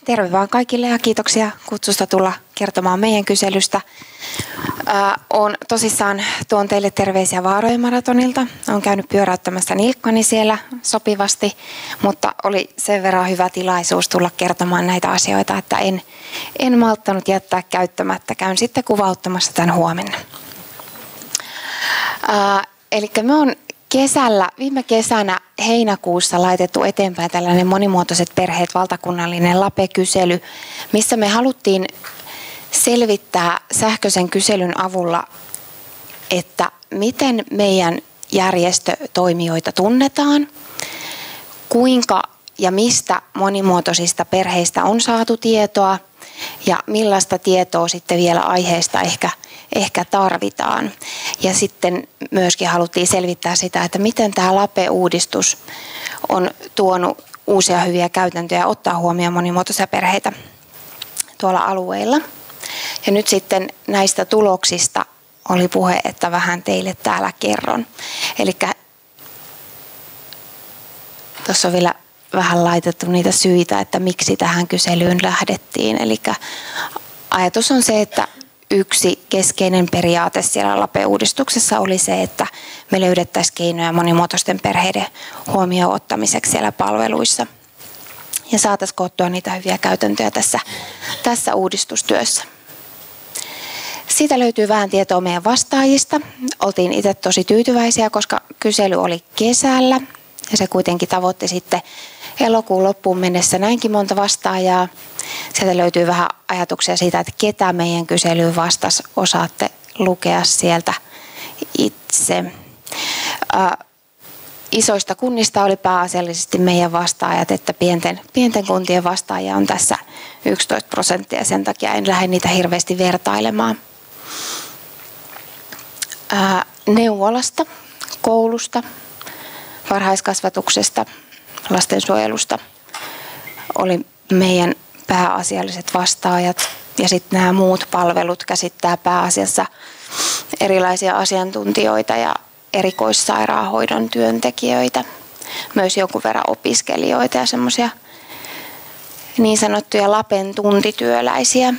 Terve vaan kaikille ja kiitoksia kutsusta tulla kertomaan meidän kyselystä. Tuon teille terveisiä Vaarojen maratonilta. Olen käynyt pyöräyttämässä nilkkani siellä sopivasti, mutta oli sen verran hyvä tilaisuus tulla kertomaan näitä asioita, että en malttanut jättää käyttämättä. Käyn sitten kuvauttamassa tämän huomenna. Eli me on viime kesänä heinäkuussa laitettu eteenpäin tällainen monimuotoiset perheet valtakunnallinen LAPE-kysely, missä me haluttiin selvittää sähköisen kyselyn avulla, että miten meidän järjestötoimijoita tunnetaan, kuinka ja mistä monimuotoisista perheistä on saatu tietoa ja millaista tietoa sitten vielä aiheesta ehkä tarvitaan. Ja sitten myöskin haluttiin selvittää sitä, että miten tämä LAPE-uudistus on tuonut uusia hyviä käytäntöjä ottaa huomioon monimuotoisia perheitä tuolla alueilla. Ja nyt sitten näistä tuloksista oli puhe, että vähän teille täällä kerron. Eli tuossa on vielä vähän laitettu niitä syitä, että miksi tähän kyselyyn lähdettiin. Eli ajatus on se, että yksi keskeinen periaate siellä LAPE-uudistuksessa oli se, että me löydettäisiin keinoja monimuotoisten perheiden huomioon ottamiseksi siellä palveluissa. Ja saataisiin koottua niitä hyviä käytäntöjä tässä uudistustyössä. Siitä löytyy vähän tietoa meidän vastaajista. Oltiin itse tosi tyytyväisiä, koska kysely oli kesällä ja se kuitenkin tavoitti sitten elokuun loppuun mennessä näinkin monta vastaajaa. Sieltä löytyy vähän ajatuksia siitä, että ketä meidän kyselyyn vastasi. Osaatte lukea sieltä itse. Isoista kunnista oli pääasiallisesti meidän vastaajat, että pienten kuntien vastaajia on tässä 11%. Sen takia en lähde niitä hirveästi vertailemaan. Neuvolasta, koulusta, varhaiskasvatuksesta, lastensuojelusta oli meidän pääasialliset vastaajat. Ja sitten nämä muut palvelut käsittää pääasiassa erilaisia asiantuntijoita ja erikoissairaanhoidon työntekijöitä. Myös jonkun verran opiskelijoita ja semmoisia niin sanottuja LAPEn tuntityöläisiä.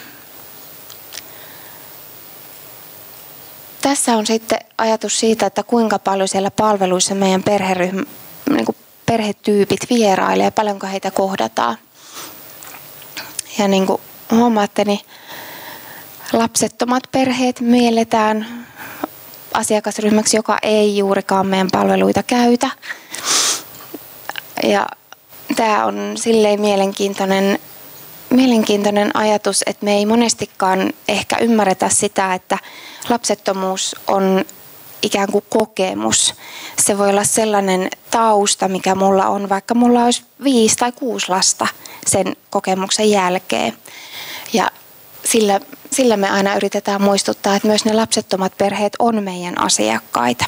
Tässä on sitten ajatus siitä, että kuinka paljon siellä palveluissa meidän perhetyypit vierailee ja paljonko heitä kohdataan. Ja niin kuin huomaatte, niin lapsettomat perheet mielletään asiakasryhmäksi, joka ei juurikaan meidän palveluita käytä. Ja tämä on silleen mielenkiintoinen ajatus, että me ei monestikaan ehkä ymmärretä sitä, että lapsettomuus on ikään kuin kokemus. Se voi olla sellainen tausta, mikä mulla on, vaikka mulla olisi 5 tai 6 lasta sen kokemuksen jälkeen. Ja sillä me aina yritetään muistuttaa, että myös ne lapsettomat perheet on meidän asiakkaita.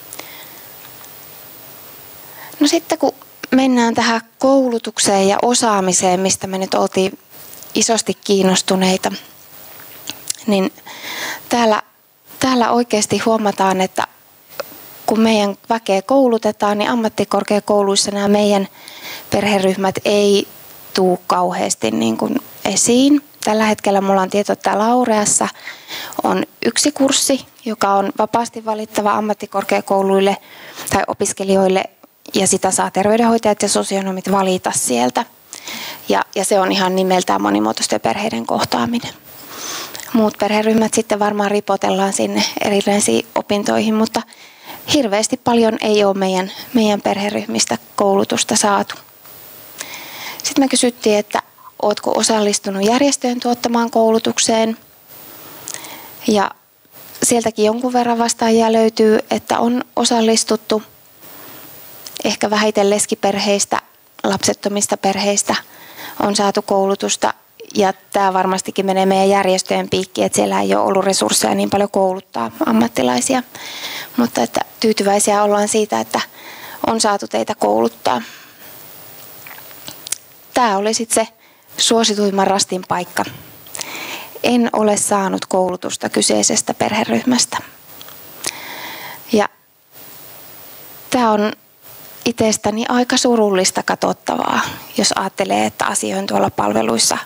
No sitten kun mennään tähän koulutukseen ja osaamiseen, mistä me nyt oltiin isosti kiinnostuneita, niin täällä oikeasti huomataan, että kun meidän väkeä koulutetaan, niin ammattikorkeakouluissa nämä meidän perheryhmät ei tule kauheasti niin kuin esiin. Tällä hetkellä mulla on tieto, että Laureassa on yksi kurssi, joka on vapaasti valittava ammattikorkeakouluille tai opiskelijoille, ja sitä saa terveydenhoitajat ja sosionomit valita sieltä. Ja se on ihan nimeltään monimuotoisten perheiden kohtaaminen. Muut perheryhmät sitten varmaan ripotellaan sinne erilaisiin opintoihin, mutta hirveästi paljon ei ole meidän perheryhmistä koulutusta saatu. Sitten me kysyttiin, että oletko osallistunut järjestöjen tuottamaan koulutukseen. Ja sieltäkin jonkun verran vastaajia löytyy, että on osallistuttu ehkä vähiten leskiperheistä, lapsettomista perheistä on saatu koulutusta. Ja tämä varmastikin menee meidän järjestöjen piikkiin, että siellä ei ole ollut resursseja niin paljon kouluttaa ammattilaisia. Mutta että tyytyväisiä ollaan siitä, että on saatu teitä kouluttaa. Tämä oli sitten se suosituimman rastin paikka. En ole saanut koulutusta kyseisestä perheryhmästä. Ja tämä on itsestäni aika surullista katsottavaa, jos ajattelee, että asioin tuolla palveluissa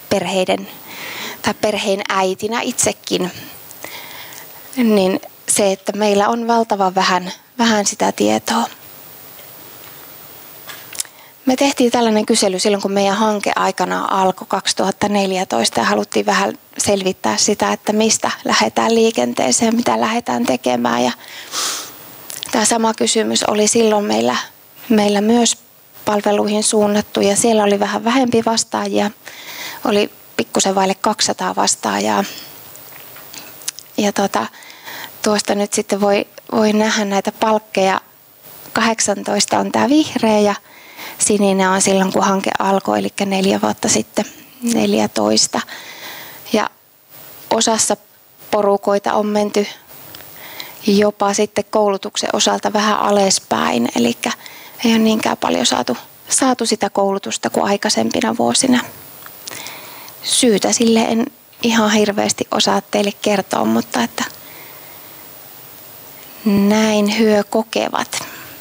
perheen äitinä itsekin. Niin se, että meillä on valtavan vähän sitä tietoa. Me tehtiin tällainen kysely silloin, kun meidän hanke aikanaan alkoi 2014 ja haluttiin vähän selvittää sitä, että mistä lähdetään liikenteeseen, mitä lähdetään tekemään. Ja tämä sama kysymys oli silloin meillä myös palveluihin suunnattu ja siellä oli vähän vähempi vastaajia. Oli pikkusen vaille 200 vastaajaa. Ja tuosta nyt sitten voi nähdä näitä palkkeja. 18 on tämä vihreä ja sininen on silloin, kun hanke alkoi, eli 4 vuotta sitten, 14. Ja osassa porukoita on menty jopa sitten koulutuksen osalta vähän alaspäin, eli ei ole niinkään paljon saatu sitä koulutusta kuin aikaisempina vuosina. Syytä sille en ihan hirveästi osaa teille kertoa, mutta että näin he kokevat.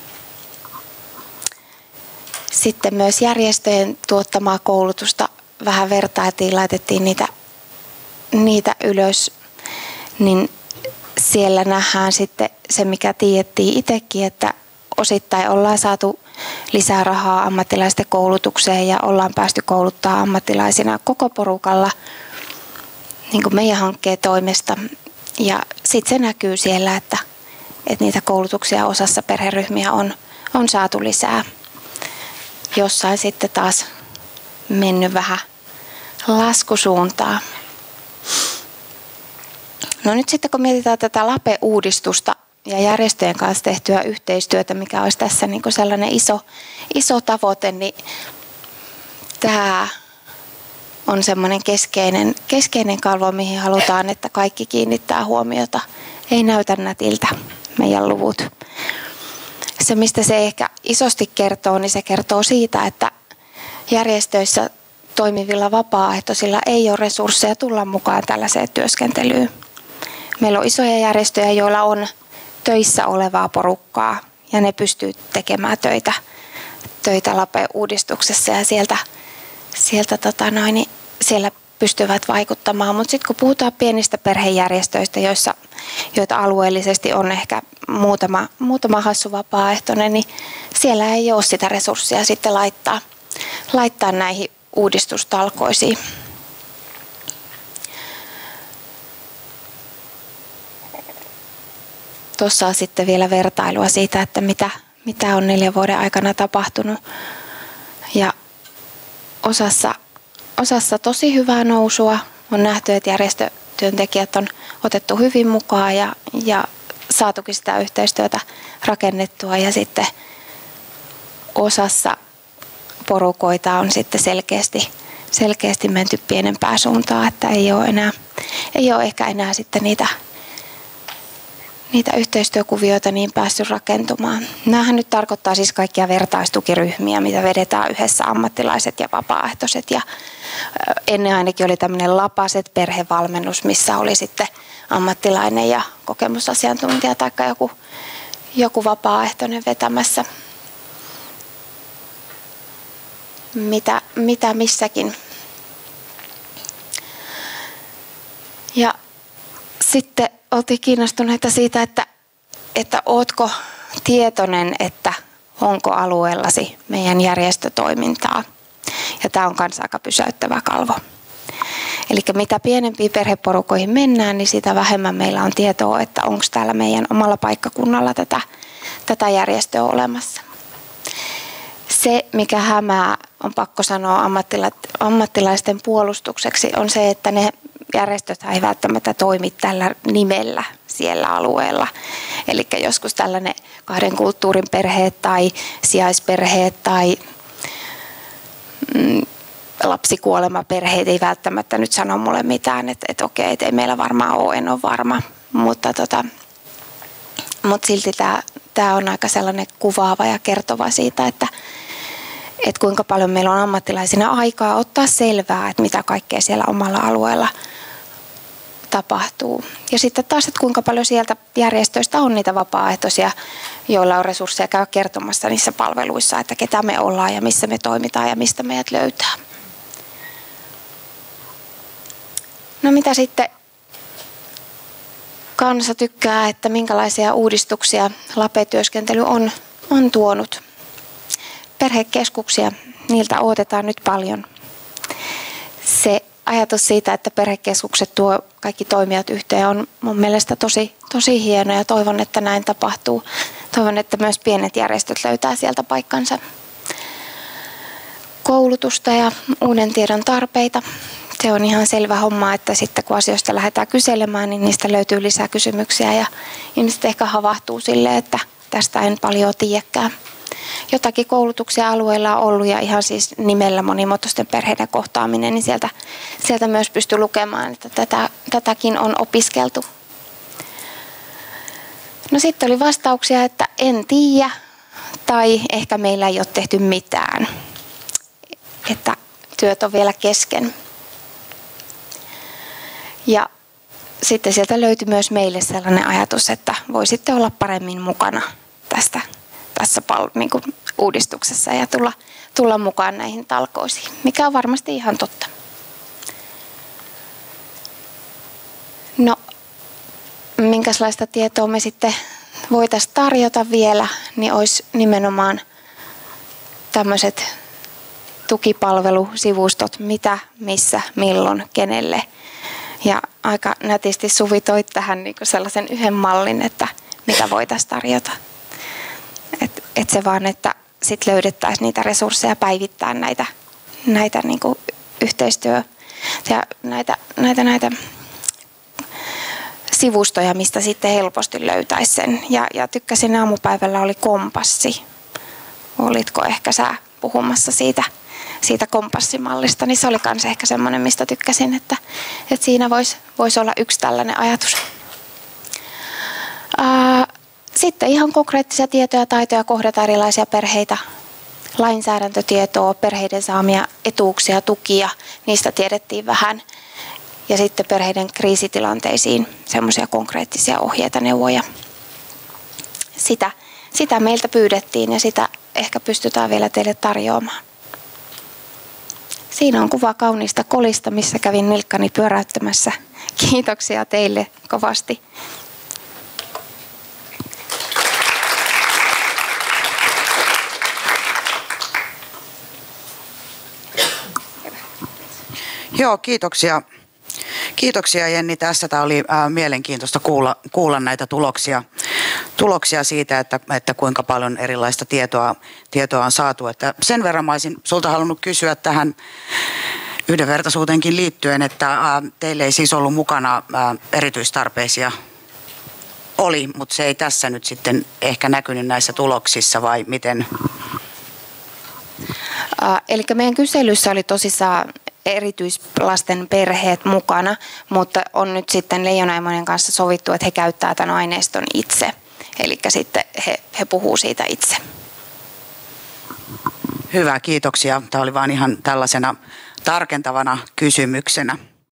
Sitten myös järjestöjen tuottamaa koulutusta vähän vertailtiin, laitettiin niitä ylös, niin siellä nähdään sitten se, mikä tiedettiin itsekin, että osittain ollaan saatu lisää rahaa ammattilaisten koulutukseen ja ollaan päästy kouluttaa ammattilaisina koko porukalla niin kuin meidän hankkeen toimesta. Ja sitten se näkyy siellä, että niitä koulutuksia osassa perheryhmiä on saatu lisää. Jossain sitten taas mennyt vähän laskusuuntaan. No nyt sitten kun mietitään tätä LAPE-uudistusta ja järjestöjen kanssa tehtyä yhteistyötä, mikä olisi tässä niin kuin sellainen iso tavoite, niin tämä on semmoinen keskeinen kalvo, mihin halutaan, että kaikki kiinnittää huomiota. Ei näytä nätiltä meidän luvut. Se, mistä se ehkä isosti kertoo, niin se kertoo siitä, että järjestöissä toimivilla vapaaehtoisilla ei ole resursseja tulla mukaan tällaiseen työskentelyyn. Meillä on isoja järjestöjä, joilla on töissä olevaa porukkaa ja ne pystyy tekemään töitä LAPE-uudistuksessa ja siellä pystyvät vaikuttamaan. Mutta sitten kun puhutaan pienistä perhejärjestöistä, joita alueellisesti on ehkä muutama hassu vapaaehtoinen, niin siellä ei ole sitä resurssia sitten laittaa näihin uudistustalkoisiin. Tuossa on sitten vielä vertailua siitä, että mitä on 4 vuoden aikana tapahtunut. Ja osassa tosi hyvää nousua. On nähty, että järjestötyöntekijät on otettu hyvin mukaan ja saatukin sitä yhteistyötä rakennettua. Ja sitten osassa porukoita on sitten selkeästi menty pienempään suuntaan, että ei ole ehkä enää sitten niitä yhteistyökuvioita niin päässyt rakentumaan. Nämähän nyt tarkoittaa siis kaikkia vertaistukiryhmiä, mitä vedetään yhdessä ammattilaiset ja vapaaehtoiset. Ja ennen ainakin oli tämmöinen lapaset perhevalmennus, missä oli sitten ammattilainen ja kokemusasiantuntija tai joku vapaaehtoinen vetämässä mitä missäkin. Ja sitten oltiin kiinnostuneita siitä, että ootko tietoinen, että onko alueellasi meidän järjestötoimintaa. Ja tämä on myös aika pysäyttävä kalvo. Eli mitä pienempiin perheporukoihin mennään, niin sitä vähemmän meillä on tietoa, että onko täällä meidän omalla paikkakunnalla tätä järjestöä olemassa. Se, mikä hämää, on pakko sanoa ammattilaisten puolustukseksi, on se, että ne järjestöt ei välttämättä toimi tällä nimellä siellä alueella. Eli joskus tällainen 2 kulttuurin perheet tai sijaisperheet tai lapsikuolemaperheet ei välttämättä nyt sano mulle mitään, että okei, että ei meillä varmaan ole, en ole varma. Mutta silti tämä on aika sellainen kuvaava ja kertova siitä, että kuinka paljon meillä on ammattilaisina aikaa ottaa selvää, että mitä kaikkea siellä omalla alueella tapahtuu. Ja sitten taas, että kuinka paljon sieltä järjestöistä on niitä vapaaehtoisia, joilla on resursseja käydä kertomassa niissä palveluissa, että ketä me ollaan ja missä me toimitaan ja mistä meidät löytää. No mitä sitten kansa tykkää, että minkälaisia uudistuksia LAPE-työskentely on tuonut? Perhekeskuksia, niiltä odotetaan nyt paljon. Se ajatus siitä, että perhekeskukset tuo kaikki toimijat yhteen, on mun mielestä tosi hieno ja toivon, että näin tapahtuu. Toivon, että myös pienet järjestöt löytää sieltä paikkansa. Koulutusta ja uuden tiedon tarpeita. Se on ihan selvä homma, että sitten kun asioista lähdetään kyselemään, niin niistä löytyy lisää kysymyksiä ja ihmiset ehkä havahtuu sille, että tästä en paljon tiedäkään. Jotakin koulutuksia alueella on ollut ja ihan siis nimellä monimuotoisten perheiden kohtaaminen, niin sieltä myös pystyy lukemaan, että tätäkin on opiskeltu. No sitten oli vastauksia, että en tiedä tai ehkä meillä ei ole tehty mitään, että työt on vielä kesken. Ja sitten sieltä löytyi myös meille sellainen ajatus, että voisitte olla paremmin mukana tässä niin kuin uudistuksessa ja tulla mukaan näihin talkoisiin, mikä on varmasti ihan totta. No, minkälaista tietoa me sitten voitaisiin tarjota vielä, niin olisi nimenomaan tämmöiset tukipalvelusivustot, mitä, missä, milloin, kenelle. Ja aika nätisti Suvi toit tähän niin kuin sellaisen yhden mallin, että mitä voitaisiin tarjota. Et se vaan, että sit löydettäisiin niitä resursseja päivittää näitä niin kuin yhteistyö ja näitä sivustoja, mistä sitten helposti löytäisi sen. Ja tykkäsin aamupäivällä oli kompassi. Olitko ehkä sä puhumassa siitä kompassimallista, niin se oli myös ehkä semmoinen, mistä tykkäsin, että siinä voisi olla yksi tällainen ajatus. Sitten ihan konkreettisia tietoja ja taitoja kohdata erilaisia perheitä, lainsäädäntötietoa, perheiden saamia etuuksia, tukia, niistä tiedettiin vähän. Ja sitten perheiden kriisitilanteisiin semmoisia konkreettisia ohjeita, neuvoja. Sitä meiltä pyydettiin ja sitä ehkä pystytään vielä teille tarjoamaan. Siinä on kuva kauniista kolista, missä kävin nilkkani pyöräyttämässä. Kiitoksia teille kovasti. Joo, kiitoksia. Kiitoksia Jenni tässä. Tämä oli mielenkiintoista kuulla näitä tuloksia siitä, että kuinka paljon erilaista tietoa on saatu. Että sen verran mä olisin sulta halunnut kysyä tähän yhdenvertaisuuteenkin liittyen, että teille ei siis ollut mukana erityistarpeisia. Oli, mutta se ei tässä nyt sitten ehkä näkynyt näissä tuloksissa vai miten? Eli meidän kyselyssä oli tosissaan erityislasten perheet mukana, mutta on nyt sitten Leijona-Emojen kanssa sovittu, että he käyttää tämän aineiston itse. Eli sitten he puhuu siitä itse. Hyvä, kiitoksia. Tämä oli vain ihan tällaisena tarkentavana kysymyksenä.